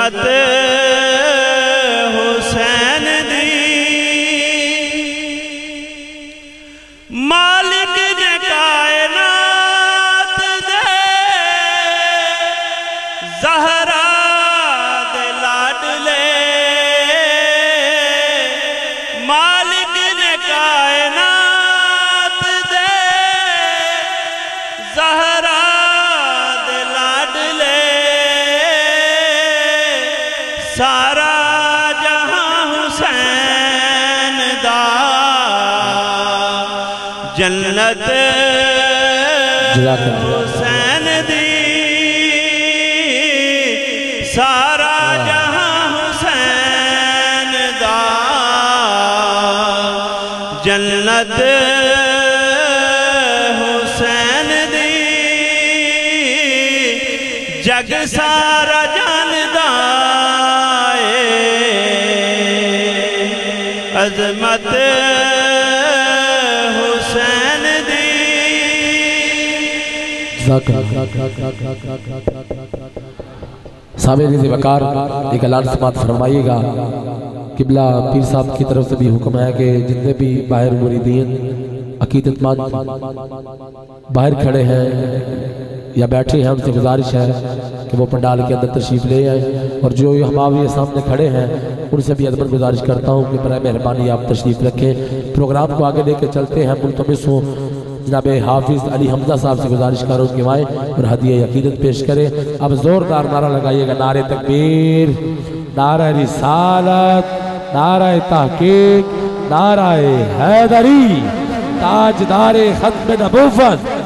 जन्नत हुसैन दी मालिक ने कायनात दे ज़हरा दे लाडले मालिक ने कायनात दे ज़हरा दे लाडले सारा जहां हुसैन दा जन्नत हुसैन दी सारा जहां हुसैन दा जन्नत हुसैन दी जग सारा जानदा अज़मत हुसैन दी सामने वकार एक ऐलान समात फरमाइएगा। किबला पीर साहब की तरफ से भी हुक्म है कि जितने भी बाहर मुरीदीन अकीदतमंद बाहर खड़े हैं या बैठे हैं उनसे गुजारिश है कि वो पंडाल के अंदर तशरीफ ले आए और जो हमारे सामने खड़े हैं उनसे भी अदब गुजारिश करता हूँ कि बराए मेहरबानी आप तशरीफ रखें। प्रोग्राम को आगे लेकर चलते हैं। मुल्तमिस हूँ जनाब हाफिज अली हमजा साहब से गुजारिश करो कि आए और हदिया अकीदत पेश करें। अब जोरदार नारा लगाइएगा, नारे तकबीर, नारा रिसालत, नारा तहकीक, नारा हैदरी, ताजदारे खत्म नबूवत।